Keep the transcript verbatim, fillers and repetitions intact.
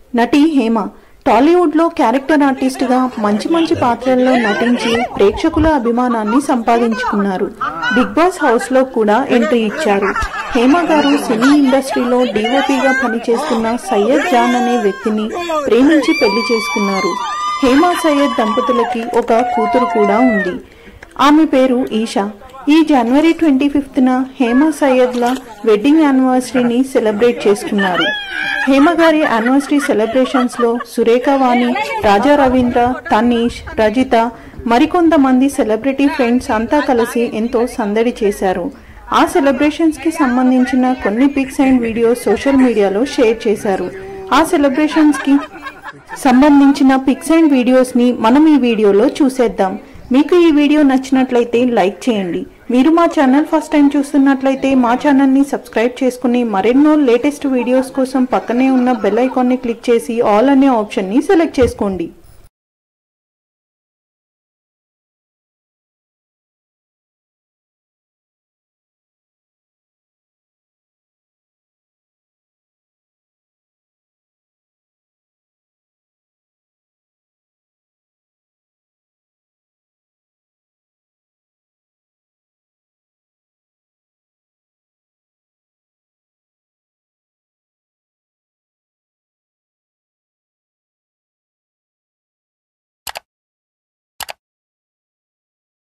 నటి హేమ టాలీవుడ్ లో character artist గా మంచి మంచి పాత్రల్లో నటించి ప్రేక్షకుల అభిమానాన్ని సంపాదించుకున్నారు. బిగ్ బాస్ హౌస్ లో కూడా ఎంట్రీ ఇచ్చారు. హేమ గారు సినీ ఇండస్ట్రీలో డీఓపీగా పనిచేస్తున్న సయ్యద్ జాన్ అనే వ్యక్తిని ప్రేమించి పెళ్లి చేసుకున్నారు. హేమ సయ్యద్ దంపతులకి ఒక కూతురు కూడా ఉంది. ఆమె పేరు ఈషా. ఈ జనవరి ట్వంటీ ఫిఫ్త్ న హేమ సయ్యద్ల వెడ్డింగ్ యానివర్సరీని సెలబ్రేట్ చేసుకున్నారు. హేమ గారి యానివర్సరీ సెలబ్రేషన్స్ లో సురేఖ వాణి, రాజా రవీంద్ర, తనీష్, రజిత మరికొంతమంది సెలబ్రిటీ ఫ్రెండ్స్ అంతా కలిసి ఎంతో సందడి చేశారు. ఆ సెలబ్రేషన్స్ కి సంబంధించిన కొన్ని పిక్స్ అండ్ వీడియోస్ సోషల్ మీడియాలో షేర్ చేశారు. ఆ సెలబ్రేషన్స్ కి సంబంధించిన పిక్స్ అండ్ వీడియోస్ ని మనం ఈ వీడియోలో చూసేద్దాం. మీకు ఈ వీడియో నచ్చినట్లయితే లైక్ చేయండి. మీరు మా ఛానల్ ఫస్ట్ టైం చూస్తున్నట్లయితే మా ఛానల్ ని సబ్స్క్రైబ్ చేసుకుని మరెన్నో లేటెస్ట్ వీడియోస్ కోసం పక్కనే ఉన్న బెల్ ఐకాన్ ని క్లిక్ చేసి ఆల్ అనే ఆప్షన్ ని సెలెక్ట్ చేసుకోండి.